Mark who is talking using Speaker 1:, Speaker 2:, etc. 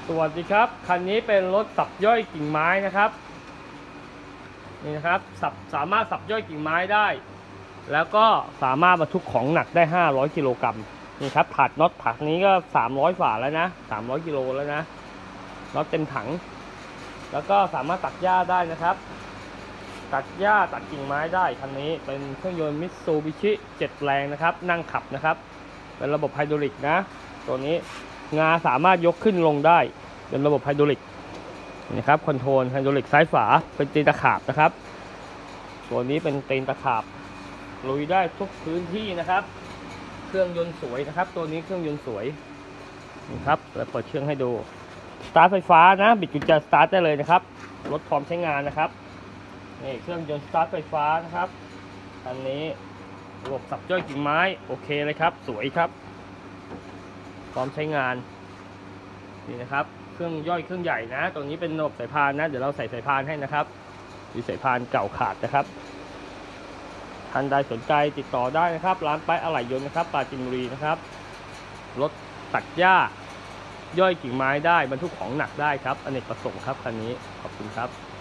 Speaker 1: สวัสดีครับคันนี้เป็นรถสับย่อยกิ่งไม้นะครับนี่นะครับสามารถสับย่อยกิ่งไม้ได้แล้วก็สามารถบรรทุกของหนักได้500กิโลกรัมนี่ครับถัดน็อตถักนี้ก็300ฝ่าแล้วนะ300กิโลแล้วนะน็อตเต็มถังแล้วก็สามารถตัดหญ้าได้นะครับตัดหญ้าตัดกิ่งไม้ได้คันนี้เป็นเครื่องยนต์มิตซูบิชิ7แรงนะครับนั่งขับนะครับเป็นระบบไฮดรอลิกนะตัวนี้งาสามารถยกขึ้นลงได้เป็นระบบไฮดรอลิกนะครับคอนโทรลไฮดรอลิกซ้ายฝาเป็นตีนตะขาบนะครับตัวนี้เป็นตีนตะขาบลุยได้ทุกพื้นที่นะครับเครื่องยนต์สวยนะครับตัวนี้เครื่องยนต์สวยนี่ครับเปิดเครื่องให้ดูสตาร์ทไฟฟ้านะบิดกุญแจสตาร์ทได้เลยนะครับรถพร้อมใช้งานนะครับนี่เครื่องยนต์สตาร์ทไฟฟ้านะครับอันนี้ระบบสับย่อยกิ่งไม้โอเคเลยครับสวยครับพร้อมใช้งานนี่นะครับเครื่องย่อยเครื่องใหญ่นะตัวนี้เป็นระบบสายพานนะเดี๋ยวเราใส่สายพานให้นะครับมีสายพานเก่าขาดนะครับท่านใดสนใจติดต่อได้นะครับร้านป้ายอะไหล่ยนต์นะครับปราจีนบุรีนะครับรถตัดหญ้าย่อยกิ่งไม้ได้บรรทุกของหนักได้ครับอเนกประสงค์ครับคันนี้ขอบคุณครับ